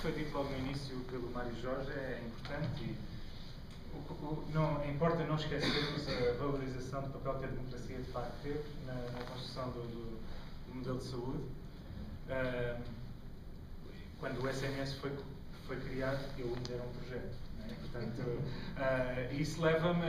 foi dito logo no início pelo Mário Jorge é importante e não importa não esquecermos a valorização do papel que a democracia de facto teve na construção do modelo de saúde. Quando o SNS foi criado, eu ainda era um projeto. Portanto, isso leva-me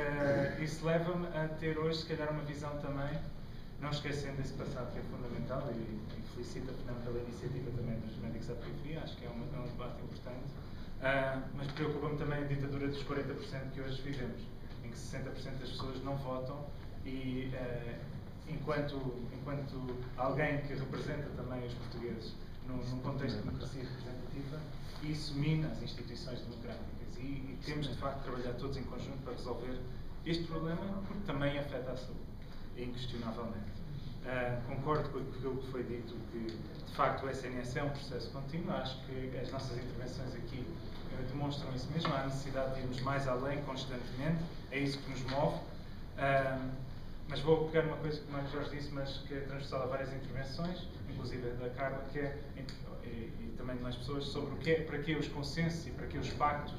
a ter hoje, se calhar, uma visão também, não esquecendo esse passado que é fundamental, e felicito a Fernanda pela iniciativa também dos médicos à periferia, acho que é um debate importante, mas preocupa-me também a ditadura dos 40% que hoje vivemos, em que 60% das pessoas não votam e, enquanto alguém que representa também os portugueses num contexto de democracia representativa, isso mina as instituições democráticas e temos de facto de trabalhar todos em conjunto para resolver este problema, porque também afeta a saúde, inquestionavelmente. Concordo com aquilo que foi dito, que de facto o SNS é um processo contínuo. Acho que as nossas intervenções aqui demonstram isso mesmo. Há a necessidade de irmos mais além constantemente, é isso que nos move. Mas vou pegar uma coisa que o Mário Jorge disse, mas que é transversal a várias intervenções, inclusive da Carla, que é, e também de mais pessoas, sobre o que é, para que os consensos e para que os pactos.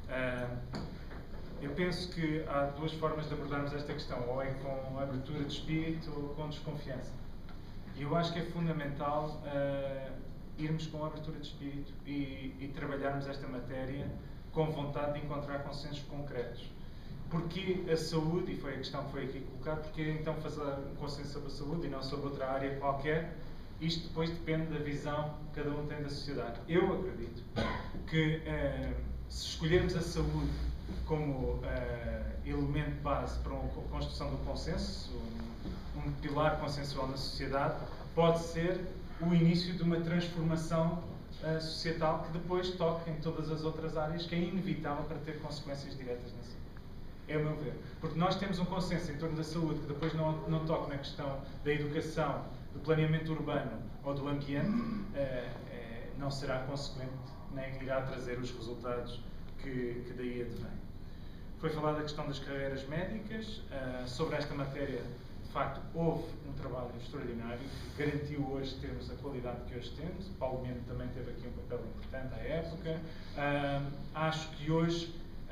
Eu penso que há duas formas de abordarmos esta questão, ou é com abertura de espírito ou com desconfiança. E eu acho que é fundamental irmos com abertura de espírito e trabalharmos esta matéria com vontade de encontrar consensos concretos. Porque a saúde, e foi a questão que foi aqui colocada, porque então fazer um consenso sobre a saúde e não sobre outra área qualquer, isto depois depende da visão que cada um tem da sociedade. Eu acredito que se escolhermos a saúde como elemento base para a construção do consenso, um pilar consensual na sociedade, pode ser o início de uma transformação societal que depois toque em todas as outras áreas, que é inevitável para ter consequências diretas na saúde. É o meu ver. Porque nós temos um consenso em torno da saúde que depois não toque na questão da educação, do planeamento urbano ou do ambiente, não será consequente, nem irá trazer os resultados que daí advém. Foi falada a questão das carreiras médicas. Sobre esta matéria, de facto, houve um trabalho extraordinário que garantiu hoje termos a qualidade que hoje temos. Paulo Mendo também teve aqui um papel importante à época. Acho que hoje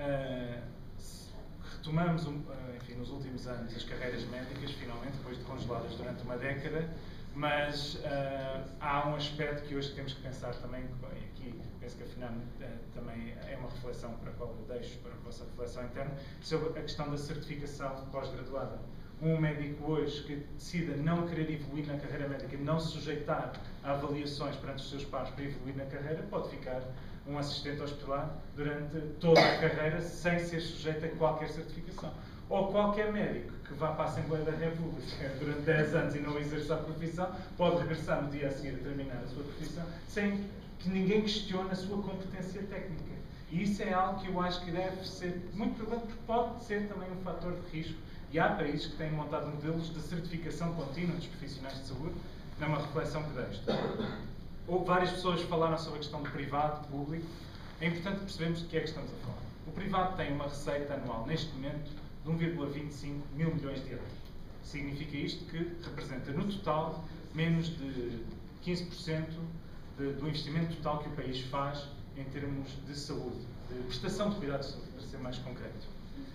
retomamos, enfim, nos últimos anos, as carreiras médicas, finalmente, depois de congeladas durante uma década, mas há um aspecto que hoje temos que pensar também, e aqui penso que afinal também é uma reflexão para a qual eu deixo para a vossa reflexão interna, sobre a questão da certificação pós-graduada. Um médico hoje que decida não querer evoluir na carreira médica, não se sujeitar a avaliações perante os seus pares para evoluir na carreira, pode ficar um assistente hospitalar durante toda a carreira sem ser sujeito a qualquer certificação. Ou qualquer médico que vá para a Assembleia da República durante 10 anos e não exerça a profissão, pode regressar no dia a seguir a terminar a sua profissão sem que ninguém questione a sua competência técnica. E isso é algo que eu acho que deve ser muito preocupante, porque pode ser também um fator de risco. E há países que têm montado modelos de certificação contínua dos profissionais de saúde. É uma reflexão que deixo. Várias pessoas falaram sobre a questão do privado, público. É importante percebermos do que é que estamos a falar. O privado tem uma receita anual, neste momento, de 1,25 mil milhões de euros. Significa isto que representa, no total, menos de 15% do investimento total que o país faz em termos de saúde, de prestação de cuidados de saúde, para ser mais concreto.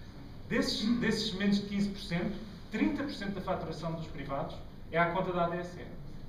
Desses menos de 15%, 30% da faturação dos privados é à conta da ADSE.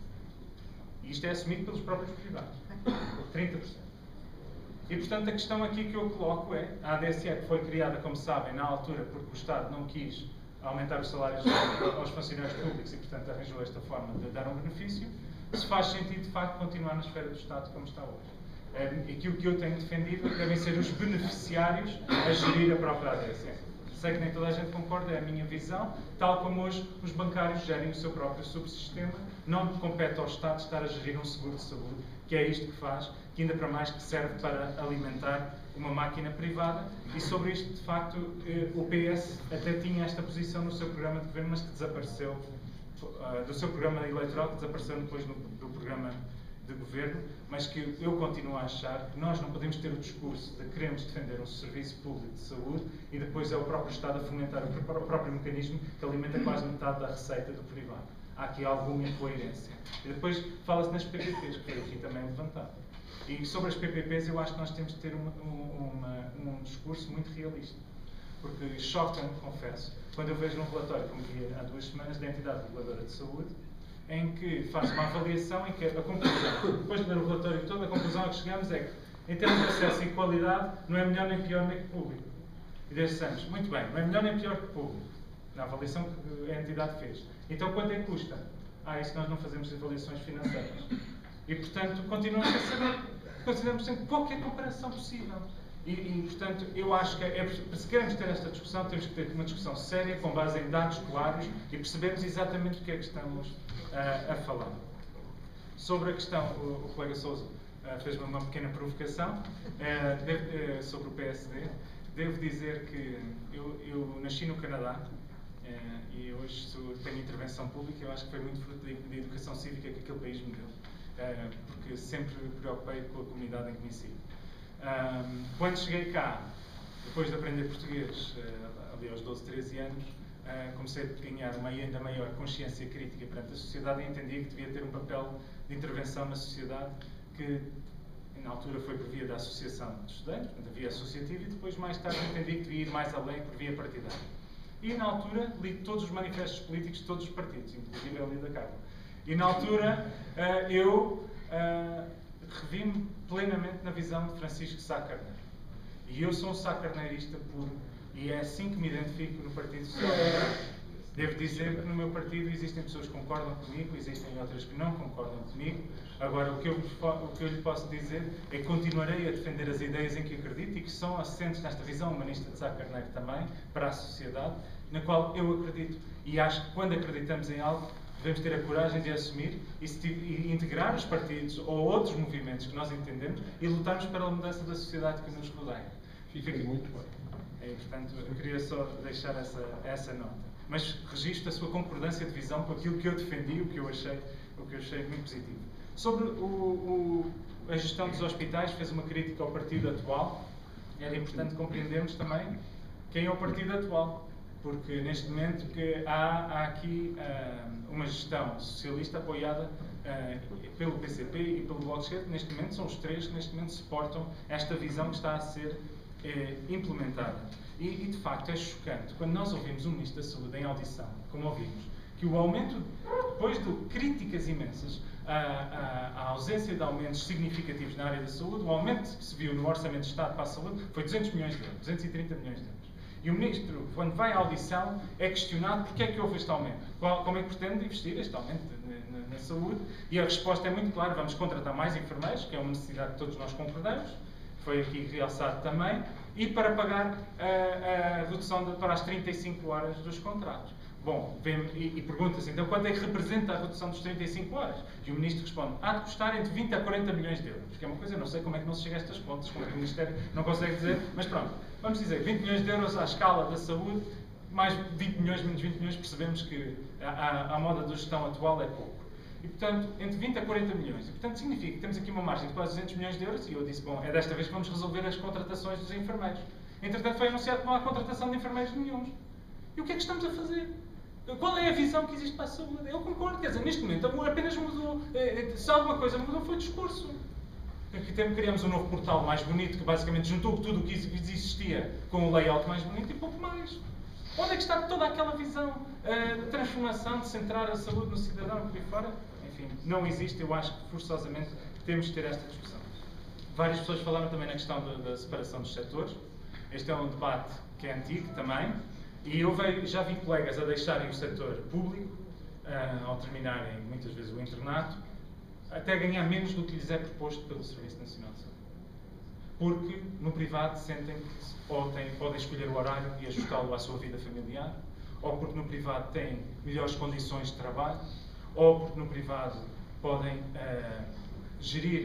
E isto é assumido pelos próprios privados. 30%. E, portanto, a questão aqui que eu coloco é, a ADSE, que foi criada, como sabem, na altura, porque o Estado não quis aumentar os salários aos funcionários públicos e, portanto, arranjou esta forma de dar um benefício, se faz sentido, de facto, continuar na esfera do Estado como está hoje. Aquilo que eu tenho defendido devem ser os beneficiários a gerir a própria ADSE. Sei que nem toda a gente concorda, é a minha visão, tal como hoje os bancários gerem o seu próprio subsistema, não compete ao Estado estar a gerir um seguro de saúde, que é isto que faz, que ainda para mais que serve para alimentar uma máquina privada, e sobre isto, de facto, o PS até tinha esta posição no seu programa de governo, mas que desapareceu, do seu programa eleitoral, que desapareceu depois do programa de governo, mas que eu continuo a achar que nós não podemos ter o discurso de queremos defender um serviço público de saúde e depois é o próprio Estado a fomentar o próprio mecanismo que alimenta quase metade da receita do privado. Há aqui alguma incoerência. E depois fala-se nas PPPs, que foi aqui também levantado. E sobre as PPPs, eu acho que nós temos de ter um discurso muito realista. Porque choca-me, confesso, quando eu vejo um relatório, como vi há 2 semanas, da Entidade Reguladora de Saúde, em que faz uma avaliação em que a conclusão, depois de ler o relatório todo, a conclusão a que chegamos é que, em termos de acesso e qualidade, não é melhor nem pior nem que público. E deixamos, muito bem, não é melhor nem pior que público, na avaliação que a entidade fez. Então, quanto é que custa? Isso nós não fazemos avaliações financeiras. E, portanto, continuamos a saber, consideramos sempre qualquer comparação possível. E, portanto, eu acho que se queremos ter esta discussão, temos que ter uma discussão séria, com base em dados claros e percebermos exatamente o que é que estamos a falar. Sobre a questão, o colega Sousa fez-me uma pequena provocação sobre o PSD. Devo dizer que eu nasci no Canadá e hoje tenho intervenção pública. Eu acho que foi muito fruto da educação cívica que aquele país me deu, porque sempre me preocupei com a comunidade em que me ensino. Quando cheguei cá, depois de aprender português, ali aos 12, 13 anos, comecei a ganhar uma ainda maior consciência crítica perante a sociedade e entendia que devia ter um papel de intervenção na sociedade que, na altura, foi por via da associação de estudantes, portanto, a via associativa, e depois, mais tarde, entendi que devia ir mais além por via partidária. E, na altura, li todos os manifestos políticos de todos os partidos, inclusive ali da Câmara. E, na altura, eu revi-me plenamente na visão de Francisco Sá Carneiro. E eu sou um Sá Carneirista puro, e é assim que me identifico no Partido Social Democrata. Devo dizer que no meu partido existem pessoas que concordam comigo, existem outras que não concordam comigo. Agora, o que eu lhe posso dizer é que continuarei a defender as ideias em que acredito e que são assentes nesta visão humanista de Sá Carneiro também, para a sociedade, na qual eu acredito. E acho que quando acreditamos em algo, devemos ter a coragem de assumir e integrar os partidos ou outros movimentos que nós entendemos e lutarmos pela mudança da sociedade que nos rodeia. Fica muito bem. Portanto, eu queria só deixar essa nota. Mas registro a sua concordância de visão com aquilo que eu defendi, o que eu achei muito positivo. Sobre a gestão dos hospitais, fez uma crítica ao partido atual. Era importante compreendermos também quem é o partido atual. Porque neste momento que há aqui uma gestão socialista apoiada pelo PCP e pelo Bloco de Esquerda. Neste momento são os 3 que neste momento suportam esta visão que está a ser implementada. E de facto é chocante quando nós ouvimos o Ministro da Saúde em audição, como ouvimos, que o aumento, depois de críticas imensas à ausência de aumentos significativos na área da saúde, o aumento que se viu no Orçamento de Estado para a saúde foi 200 milhões de euros, 230 milhões de euros. E o Ministro, quando vai à audição, é questionado porque é que houve este aumento. Como é que pretende investir este aumento na saúde? E a resposta é muito clara: vamos contratar mais enfermeiros, que é uma necessidade que todos nós concordamos, foi aqui realçado também, e para pagar a redução para as 35 horas dos contratos. Bom, e pergunta-se, então, quanto é que representa a redução dos 35 horas? E o Ministro responde, há de custar entre 20 a 40 milhões de euros. Que é uma coisa, eu não sei como é que não se chega a estas contas, como é que o Ministério não consegue dizer, mas pronto, vamos dizer, 20 milhões de euros à escala da saúde, mais 20 milhões, menos 20 milhões, percebemos que a moda da gestão atual é pouco. E, portanto, entre 20 a 40 milhões. E, portanto, significa que temos aqui uma margem de quase 200 milhões de euros, e eu disse, bom, é desta vez que vamos resolver as contratações dos enfermeiros. Entretanto, foi anunciado que não há contratação de enfermeiros nenhuns. E o que é que estamos a fazer? Qual é a visão que existe para a saúde? Eu concordo, quer dizer, neste momento apenas mudou, se alguma coisa mudou foi o discurso. Aqui criamos um novo portal mais bonito, que basicamente juntou tudo o que existia com um layout mais bonito e pouco mais. Onde é que está toda aquela visão de transformação, de centrar a saúde no cidadão por aí fora? Enfim, não existe. Eu acho que forçosamente temos de ter esta discussão. Várias pessoas falaram também na questão da separação dos setores. Este é um debate que é antigo também. E eu já vi colegas a deixarem o setor público, ao terminarem muitas vezes o internato, até ganhar menos do que lhes é proposto pelo Serviço Nacional de Saúde. Porque no privado sentem que podem escolher o horário e ajustá-lo à sua vida familiar, ou porque no privado têm melhores condições de trabalho, ou porque no privado podem gerir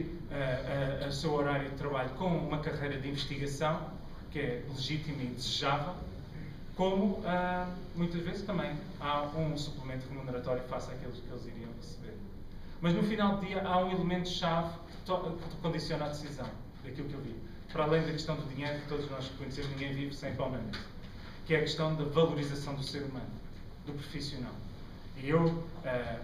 o seu horário de trabalho com uma carreira de investigação, que é legítima e desejável, como muitas vezes também há um suplemento remuneratório face àqueles que eles iriam receber. Mas no final do dia há um elemento-chave que condiciona a decisão, daquilo que eu vi. Para além da questão do dinheiro, que todos nós conhecemos, ninguém vive sem pão na mesa, que é a questão da valorização do ser humano, do profissional. E eu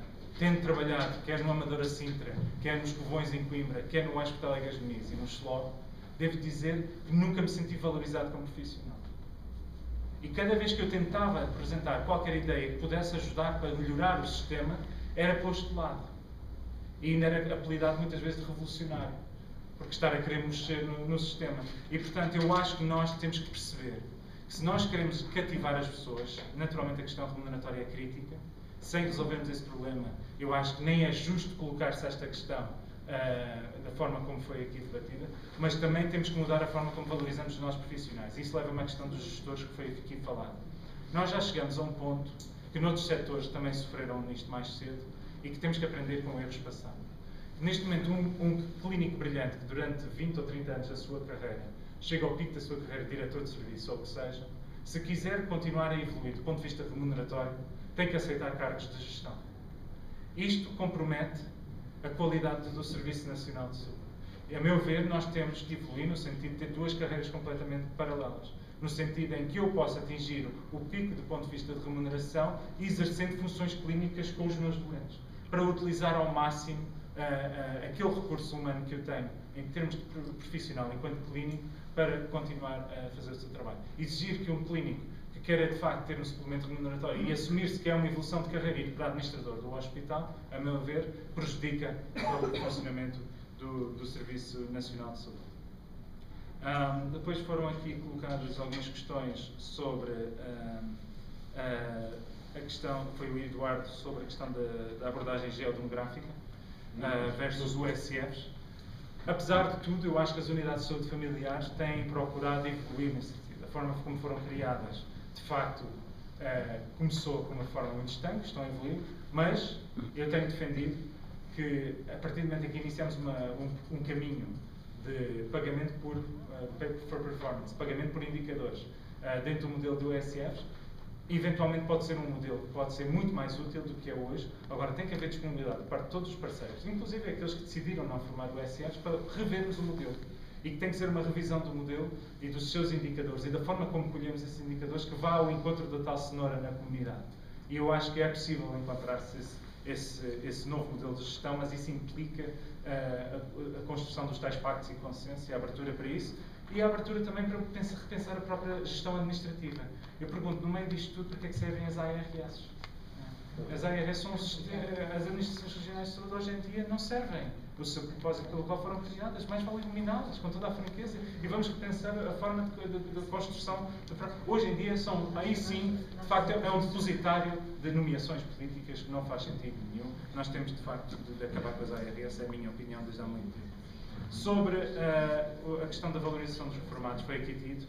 tendo trabalhado quer no Amadora Sintra, quer nos Covões em Coimbra, quer no Hospital Egas Muniz e no SLOG, devo dizer que nunca me senti valorizado como profissional. E cada vez que eu tentava apresentar qualquer ideia que pudesse ajudar para melhorar o sistema, era posto de lado. E ainda era apelidado muitas vezes de revolucionário, porque estar a querer mexer no sistema. E, portanto, eu acho que nós temos que perceber que se nós queremos cativar as pessoas, naturalmente a questão remuneratória é crítica. Sem resolvermos esse problema, eu acho que nem é justo colocar-se esta questão da forma como foi aqui debatida, mas também temos que mudar a forma como valorizamos os nossos profissionais. Isso leva-me à questão dos gestores que foi aqui falado. Nós já chegamos a um ponto que noutros setores também sofreram nisto mais cedo e que temos que aprender com erros passados. Neste momento, um clínico brilhante que durante 20 ou 30 anos da sua carreira chega ao pico da sua carreira de diretor de serviço ou o que seja, se quiser continuar a evoluir do ponto de vista remuneratório, tem que aceitar cargos de gestão. Isto compromete a qualidade do Serviço Nacional de Saúde. E, a meu ver, nós temos que evoluir no sentido de ter duas carreiras completamente paralelas. No sentido em que eu possa atingir o pico do ponto de vista de remuneração exercendo funções clínicas com os meus doentes, para utilizar ao máximo aquele recurso humano que eu tenho em termos de profissional enquanto clínico para continuar a fazer o seu trabalho. Exigir que um clínico que queira de facto ter um suplemento remuneratório e assumir-se que é uma evolução de carreira e para administrador do hospital, a meu ver, prejudica o funcionamento do Serviço Nacional de Saúde. Depois foram aqui colocadas algumas questões sobre a questão, foi o Eduardo, sobre a questão da abordagem geodemográfica versus USFs. Apesar de tudo, eu acho que as unidades de saúde familiares têm procurado evoluir nesse sentido. A forma como foram criadas, de facto, começou com uma forma muito estanque, estão a evoluir, mas eu tenho defendido que, a partir do momento em que iniciamos um caminho de pagamento por performance, pagamento por indicadores, dentro do modelo de USFs, eventualmente pode ser um modelo que pode ser muito mais útil do que é hoje. Agora, tem que haver disponibilidade por parte de todos os parceiros, inclusive aqueles que decidiram não formar USFs, para revermos o modelo. E que tem que ser uma revisão do modelo e dos seus indicadores e da forma como colhemos esses indicadores que vá ao encontro da tal cenoura na comunidade. E eu acho que é possível encontrar-se esse novo modelo de gestão, mas isso implica a construção dos tais pactos e consensos e a abertura para isso, e a abertura também para repensar a própria gestão administrativa. Eu pergunto, no meio disto tudo, porque é que servem as ARS? As ARS são as administrações regionais de saúde hoje em dia não servem o seu propósito pelo qual foram criadas, mais vale eliminá-las com toda a franqueza e vamos repensar a forma de construção. Hoje em dia aí sim, de facto, é um depositário de nomeações políticas que não faz sentido nenhum. Nós temos de facto de acabar com as ARS, é a minha opinião desde há muito tempo. Sobre a questão da valorização dos reformados, foi aqui dito.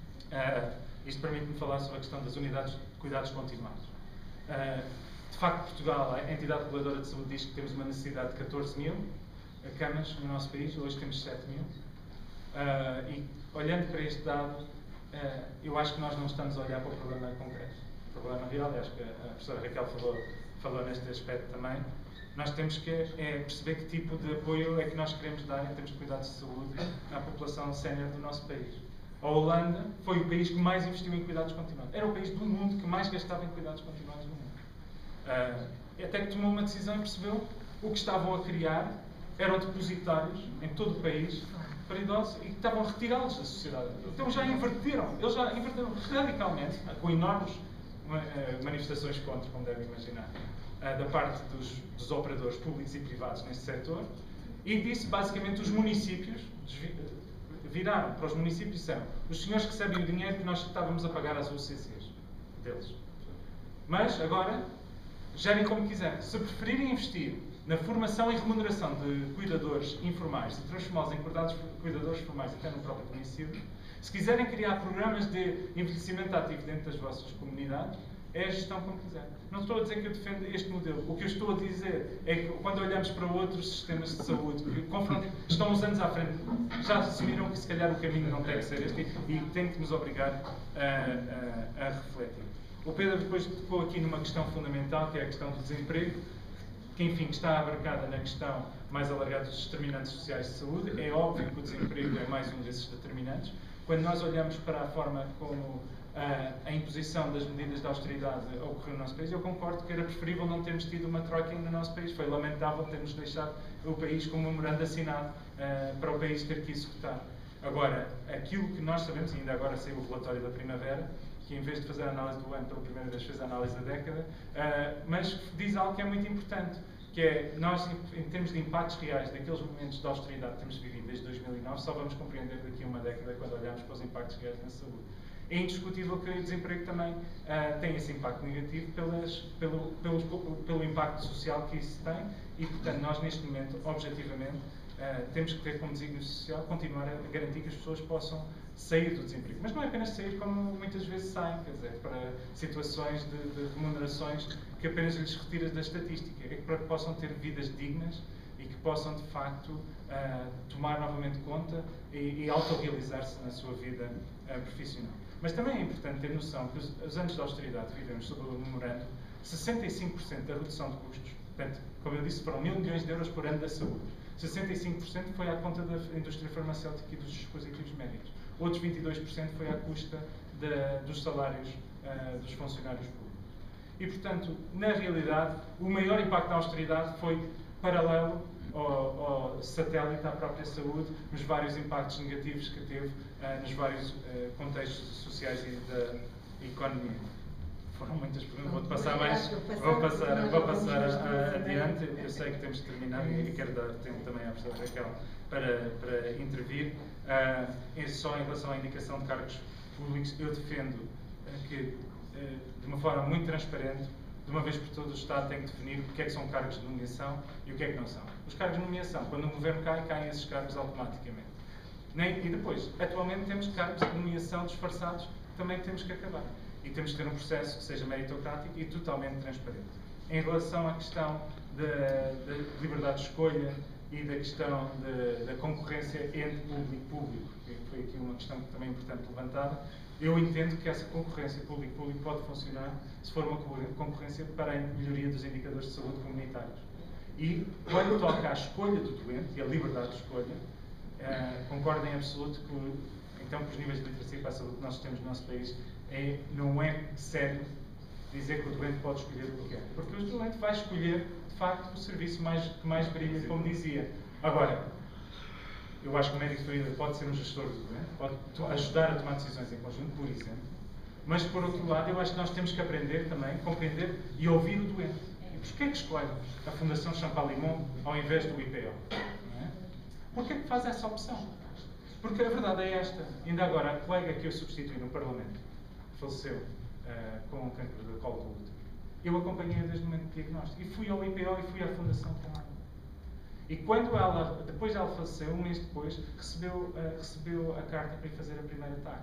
Isto permite-me falar sobre a questão das unidades de cuidados continuados. De facto, Portugal, a entidade reguladora de saúde, diz que temos uma necessidade de 14 mil camas no nosso país, hoje temos 7 mil. E olhando para este dado, eu acho que nós não estamos a olhar para o problema concreto, o problema real, e acho que a professora Raquel falou neste aspecto também. Nós temos que perceber que tipo de apoio é que nós queremos dar em termos de cuidados de saúde à população sénior do nosso país. A Holanda foi o país que mais investiu em cuidados continuados. Era o país do mundo que mais gastava em cuidados continuados no mundo. Até que tomou uma decisão e percebeu o que estavam a criar eram depositários em todo o país para idosos e que estavam a retirá-los da sociedade. Então já inverteram. Eles já inverteram radicalmente, com enormes manifestações contra, como devem imaginar, da parte dos operadores públicos e privados neste setor, e disse basicamente os municípios viraram para os municípios e disseram: os senhores recebem o dinheiro que nós estávamos a pagar às UCCs deles. Mas agora gerem como quiserem. Se preferirem investir na formação e remuneração de cuidadores informais e transformá-los em cuidadores formais até no próprio município, se quiserem criar programas de envelhecimento ativo dentro das vossas comunidades, é a gestão como quiser. Não estou a dizer que eu defendo este modelo. O que eu estou a dizer é que quando olhamos para outros sistemas de saúde que estão uns anos à frente, já assumiram que se calhar o caminho não tem que ser este e tem que nos obrigar a refletir. O Pedro depois tocou aqui numa questão fundamental, que é a questão do desemprego, que enfim está abarcada na questão mais alargada dos determinantes sociais de saúde. É óbvio que o desemprego é mais um desses determinantes. quando nós olhamos para a forma como a imposição das medidas de austeridade ocorreu no nosso país, eu concordo que era preferível não termos tido uma troika no nosso país. Foi lamentável termos deixado o país com um memorando assinado para o país ter que executar. Agora, aquilo que nós sabemos, e ainda agora saiu o relatório da Primavera, que em vez de fazer a análise do ano pela primeira vez fez a análise da década, mas diz algo que é muito importante, que é, nós, em termos de impactos reais daqueles momentos de austeridade que temos vivido desde 2009, só vamos compreender daqui a uma década quando olharmos para os impactos reais na saúde. É indiscutível que o desemprego também tem esse impacto negativo pelo impacto social que isso tem e, portanto, nós neste momento, objetivamente, temos que ter como desígnio social continuar a garantir que as pessoas possam sair do desemprego. Mas não é apenas sair como muitas vezes saem, quer dizer, para situações de remunerações que apenas lhes retiras da estatística, é para que possam ter vidas dignas e que possam, de facto, tomar novamente conta e autorrealizar-se na sua vida profissional. Mas também é importante ter noção que os anos de austeridade que vivemos sob o memorando, 65% da redução de custos, portanto, como eu disse, foram 1.000 milhões de euros por ano da saúde. 65% foi à conta da indústria farmacêutica e dos dispositivos médicos. Outros 22% foi à custa dos salários dos funcionários públicos. E, portanto, na realidade, o maior impacto da austeridade foi paralelo ao satélite à própria saúde, nos vários impactos negativos que teve nos vários contextos sociais e da economia. Foram muitas perguntas, vou passar adiante. Eu sei que temos de terminar e quero dar tempo também à professora Raquel para intervir. Só em relação à indicação de cargos públicos, eu defendo que, de uma forma muito transparente, de uma vez por todas, o Estado tem que definir o que é que são cargos de nomeação e o que é que não são. Os cargos de nomeação, quando o governo cai, caem esses cargos automaticamente. E depois, atualmente temos cargos de nomeação disfarçados que também temos que acabar. E temos que ter um processo que seja meritocrático e totalmente transparente. Em relação à questão da liberdade de escolha e da questão da concorrência entre público e público, que foi aqui uma questão que também é importante levantada, eu entendo que essa concorrência público-público pode funcionar se for uma concorrência para a melhoria dos indicadores de saúde comunitários. E, quando toca à escolha do doente e à liberdade de escolha, concordo em absoluto que, então, que os níveis de literacia para a saúde que nós temos no nosso país não é sério dizer que o doente pode escolher o que quer. Porque o doente vai escolher, de facto, o serviço que mais brilha, como dizia. Agora, eu acho que o médico de família pode ser um gestor do doente, pode ajudar a tomar decisões em conjunto, por exemplo. Mas, por outro lado, eu acho que nós temos que aprender também, compreender e ouvir o doente. E porquê é que escolhe a Fundação Champalimont ao invés do IPO? Não é? Porquê é que faz essa opção? Porque a verdade é esta. Ainda agora, a colega que eu substituí no Parlamento faleceu com um cancro de colo do útero. Eu acompanhei-a desde o momento do diagnóstico. E fui ao IPO e fui à Fundação com ela. E quando ela, depois ela faleceu, um mês depois, recebeu a carta para ir fazer a primeira TAC.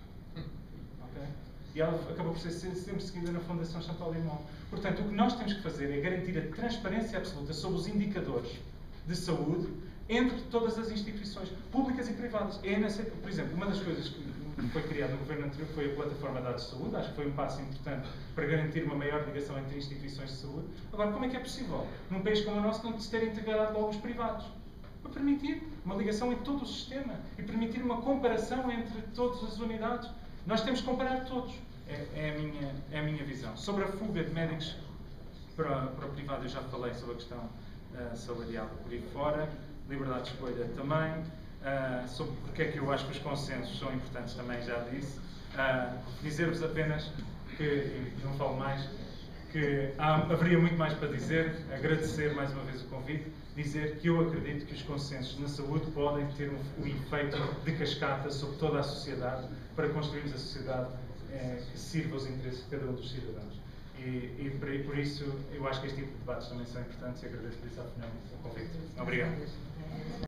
Okay? E ela acabou por ser sempre seguida na Fundação Champalimont. Portanto, o que nós temos que fazer é garantir a transparência absoluta sobre os indicadores de saúde entre todas as instituições, públicas e privadas. Por exemplo, uma das coisas que foi criada no governo anterior foi a Plataforma de Dados de Saúde. Acho que foi um passo importante para garantir uma maior ligação entre instituições de saúde. Agora, como é que é possível, num país como o nosso, não se ter integrado logo os privados? Para permitir uma ligação em todo o sistema e permitir uma comparação entre todas as unidades. Nós temos que comparar todos. É a minha visão. Sobre a fuga de médicos para o privado, eu já falei sobre a questão salarial por aí fora. Liberdade de escolha também. Sobre porque é que eu acho que os consensos são importantes também, já disse. Dizer-vos apenas que, e não falo mais, que haveria muito mais para dizer, agradecer mais uma vez o convite, dizer que eu acredito que os consensos na saúde podem ter um efeito de cascata sobre toda a sociedade para construirmos a sociedade que sirva aos interesses de cada um dos cidadãos. E por isso eu acho que este tipo de debates também são importantes e agradeço por isso ao final o convite. Obrigado.